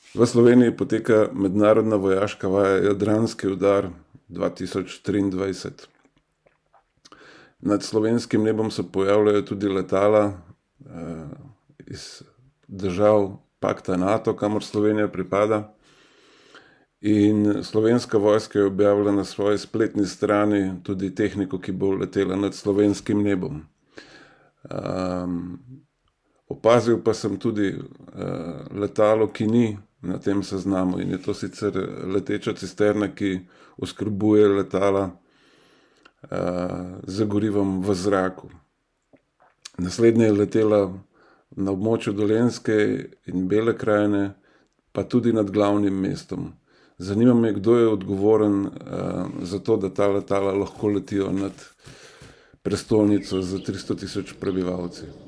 V Sloveniji poteka mednarodna vojaška vaja Jadranski udar 2023. Nad slovenskim nebom se pojavljajo tudi letala iz držav pakta NATO, kamor Slovenija pripada. In slovenska vojska je objavila na svoji spletni strani tudi tehniko, ki bo letela nad slovenskim nebom. Opazil pa sem tudi letalo, ki ni na tem seznamu, in je to sicer leteča cisterna, ki oskrbuje letala z gorivom v zraku. Naslednje je letela na območju Dolenjske in Bele krajine, pa tudi nad glavnim mestom. Zanima me, kdo je odgovoren za to, da ta letala lahko letijo nad prestolnico z 300 000 prebivalci.